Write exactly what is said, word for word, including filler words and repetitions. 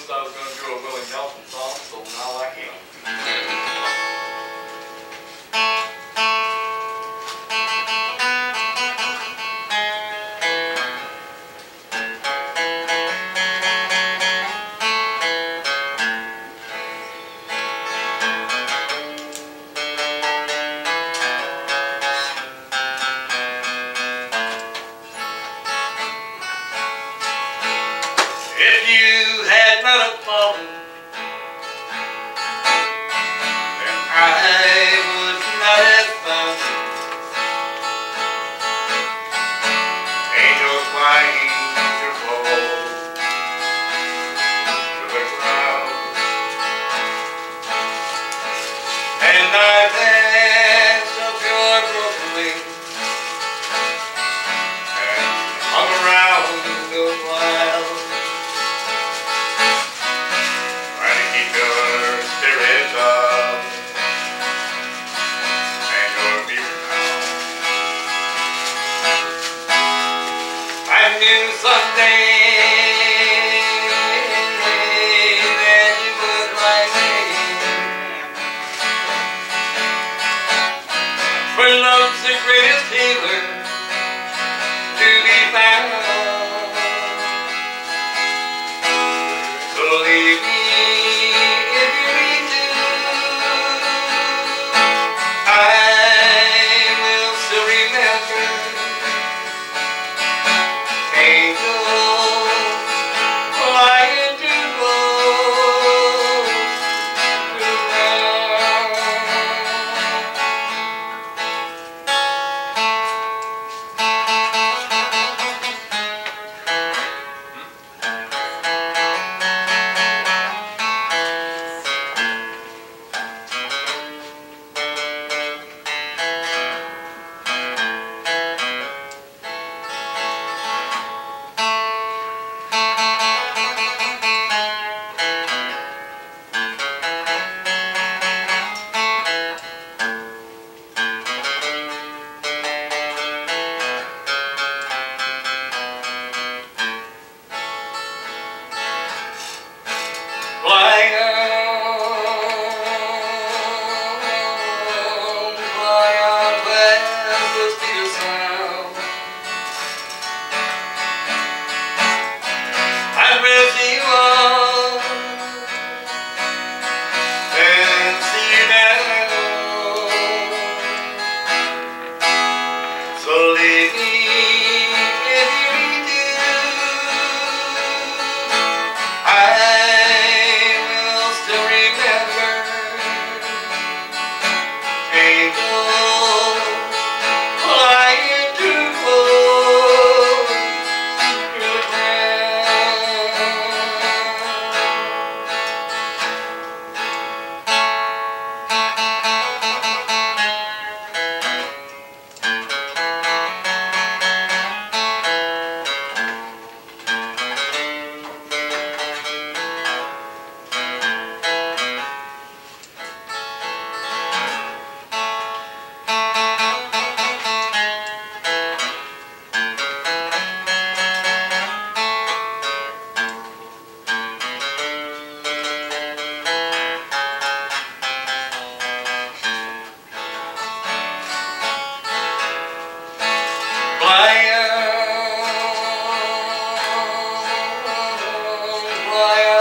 promised I was going to do a Willie Nelson song, so now I can. If you had not have fallen, then I would not have found you. Angels flying to fall to the ground, and I danced up your broken wings and hung around the while. Your spirits up and your fear now. I knew someday that you would like me, for love's the greatest healer to be found. So leave me. Fly